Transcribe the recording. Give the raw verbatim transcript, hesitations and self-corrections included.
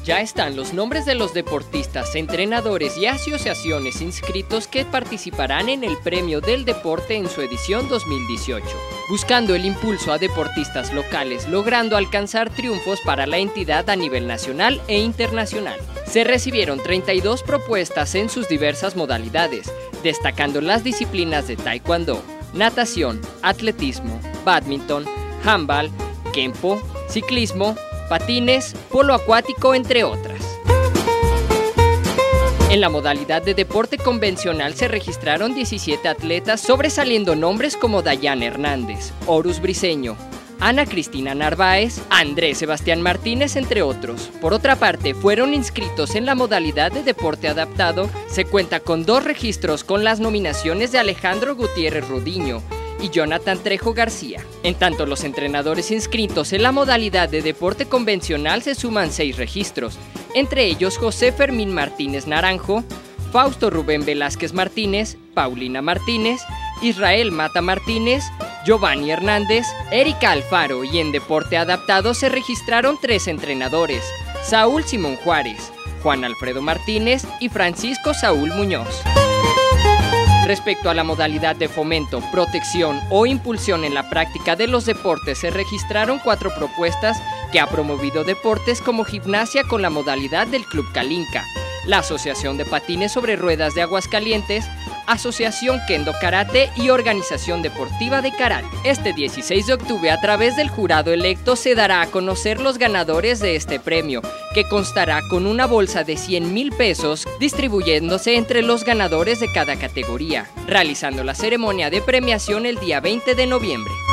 Ya están los nombres de los deportistas, entrenadores y asociaciones inscritos que participarán en el Premio del Deporte en su edición dos mil dieciocho, buscando el impulso a deportistas locales, logrando alcanzar triunfos para la entidad a nivel nacional e internacional. Se recibieron treinta y dos propuestas en sus diversas modalidades, destacando las disciplinas de taekwondo, natación, atletismo, bádminton, handball, kempo, ciclismo, patines, polo acuático, entre otras. En la modalidad de deporte convencional se registraron diecisiete atletas, sobresaliendo nombres como Dayana Hernández, Horus Briceño, Ana Cristina Narváez, Andrés Sebastián Martínez, entre otros. Por otra parte, fueron inscritos en la modalidad de deporte adaptado. Se cuenta con dos registros con las nominaciones de Alejandro Gutiérrez Rodiño y Jonathan Trejo García. En tanto, los entrenadores inscritos en la modalidad de deporte convencional se suman seis registros, entre ellos José Fermín Martínez Naranjo, Fausto Rubén Velázquez Martínez, Paulina Martínez, Israel Mata Martínez, Giovanni Hernández, Erika Alfaro, y en deporte adaptado se registraron tres entrenadores, Saúl Simón Juárez, Juan Alfredo Martínez y Francisco Saúl Muñoz. Respecto a la modalidad de fomento, protección o impulsión en la práctica de los deportes, se registraron cuatro propuestas que ha promovido deportes como gimnasia con la modalidad del Club Calinca, la Asociación de Patines sobre Ruedas de Aguascalientes, Asociación Kendo Karate y Organización Deportiva de Karate. Este dieciséis de octubre, a través del jurado electo, se dará a conocer los ganadores de este premio, que constará con una bolsa de cien mil pesos, distribuyéndose entre los ganadores de cada categoría, realizando la ceremonia de premiación el día veinte de noviembre.